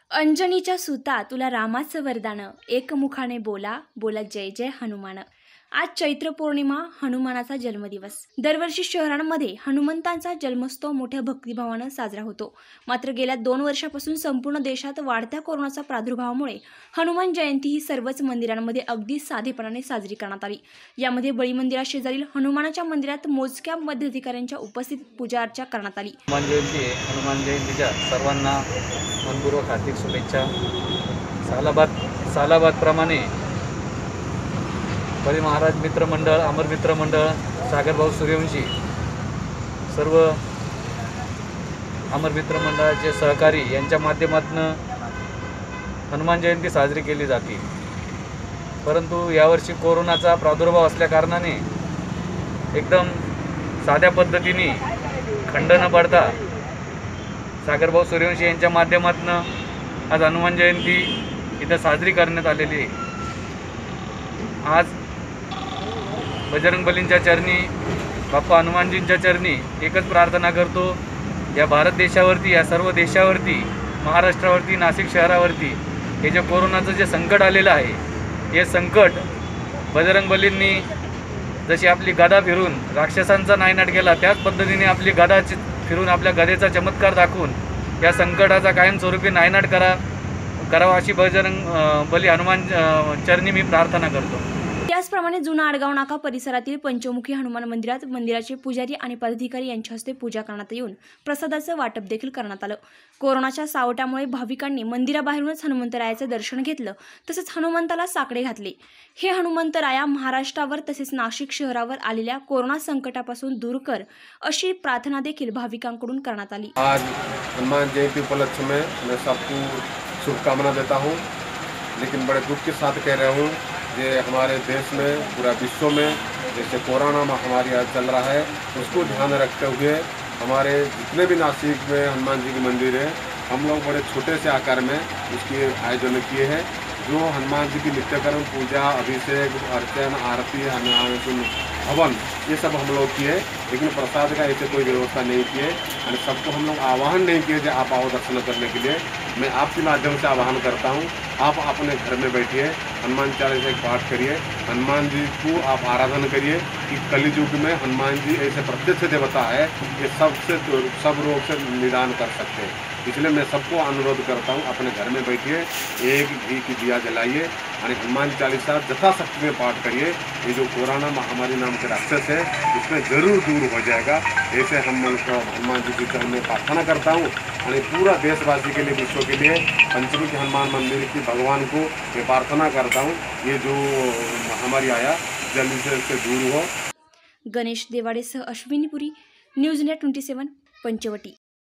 अंजनीच्या सुता तुला रामाचं वरदान, एकमुखाने बोला बोला जय जय हनुमान। आज चैत्र पौर्णिमा, हनुमानाचा जन्मदिवस। दरवर्षी शहरांमध्ये हनुमंतांचा जन्मोत्सव मोठ्या भक्तिभावानं साजरा होतो। मात्र गेल्या 2 वर्षापासून संपूर्ण देशात वाढत्या कोरोनाचा प्रादुर्भावामुळे हनुमान जयंती ही सर्वच मंदिरांमध्ये अगदी साधेपणाने साजरी करण्यात आली। यामध्ये बळी मंदिराशेजारील हनुमानाच्या मंदिरात मोजक्या पदाधिकाऱ्यांच्या उपस्थितीत पूजा अर्चा करण्यात आली। हनुमान जयंतीच्या सर्वांना मनपूर्वक हार्दिक शुभेच्छा। सालाबाद प्रमाणे बळी महाराज मित्र मंडळ, अमर मित्र मंडळ, सागरभाऊ सूर्यवंशी सर्व अमर मित्र मंडळाचे सहकारी यांच्या माध्यमातून हनुमान जयंती साजरी केली जाते। परंतु यावर्षी कोरोनाचा प्रादुर्भाव असल्या कारणाने एकदम साध्या पद्धतीने खंड न पडता सागरभाऊ सूर्यवंशी यांच्या माध्यमातून आज हनुमान जयंती इथं साजरी करण्यात आलेली आहे। आज बजरंगबलींच्या चरणी, बाप्पा हनुमानजींच्या चरणी एकच प्रार्थना करतो, या भारत देशावरती, या सर्व देशावरती, महाराष्ट्रावरती, नाशिक शहरावरती हे जे कोरोनाचं जे संकट आलेलं आहे, हे संकट बजरंगबलींनी जशी आपली गदा फिरून राक्षसांचा नायनाट केला, त्याच पद्धतीने आपली गदा फिरून आपल्या गदेचा चमत्कार दाखवून या संकटाचा कायमस्वरूपी नायनाट करावा अशी बजरंगबली हनुमान चरणी मी प्रार्थना करतो। त्याचप्रमाणे जुना आडगाव नाका परिसरातील पंचमुखी हनुमान मंदिरात मंदिराचे पुजारी आणि पदाधिकारी यांच्या हस्ते पूजा करण्यात येऊन प्रसादाचं वाटप देखील करण्यात आलं। कोरोनाच्या सावटामुळे भाविकांनी मंदिराबाहेरूनच हनुमंतरायाचं दर्शन घेतलं, तसेच हनुमंताला साकडे घातले। हे हनुमंतराया महाराष्ट्रावर तसेच नाशिक शहरावर आलेल्या कोरोना संकटापासून दूर कर अशी प्रार्थना देखील भाविकांकडून करण्यात आली। आज हनुमान जयंती उपलक्ष्य में मैं सबको शुभकामना देता हूँ, लेकिन बड़े दुख के साथ कह रहा हूँ ये हमारे देश में, पूरा विश्व में जैसे कोरोना महामारी आज चल रहा है, उसको ध्यान रखते हुए हमारे जितने भी नासिक में हनुमान जी के मंदिर है, हम लोग बड़े छोटे से आकार में उसकी आयोजन किए हैं। जो हनुमान जी की नित्यकर्म, पूजा, अभिषेक, अर्चन, आरती, हनुमान हवन, ये सब हम लोग किए, लेकिन प्रसाद का ऐसे कोई व्यवस्था नहीं किए और सबको हम लोग आह्वान नहीं किए जो आप आओ दर्शन करने के लिए। मैं आपके माध्यम से आह्वान करता हूँ, आप अपने घर में बैठिए, हनुमान चालीसा का पाठ करिए, हनुमान जी को आप आराधना करिए कि कलियुग में हनुमान जी ऐसे प्रत्यक्ष देवता है, ये सब रोग से निदान कर सकते हैं। इसलिए मैं सबको अनुरोध करता हूँ, अपने घर में बैठिए, एक घी की दिया जलाइए और हनुमान चालीसा यथाशक्ति में पाठ करिए। ये जो कोरोना महामारी नाम के राक्षस है, इसमें जरूर दूर हो जाएगा। ऐसे हम हनुमान जी की चरण में प्रार्थना करता हूँ और पूरा देशवासी के लिए, विश्व के लिए पंचमुखी हनुमान मंदिर की भगवान को मैं प्रार्थना करता हूँ, ये जो महामारी आया जल्दी से दूर हो। गणेश देवाड़े सह अश्विनीपुरी, न्यूज नेट 27, पंचवटी।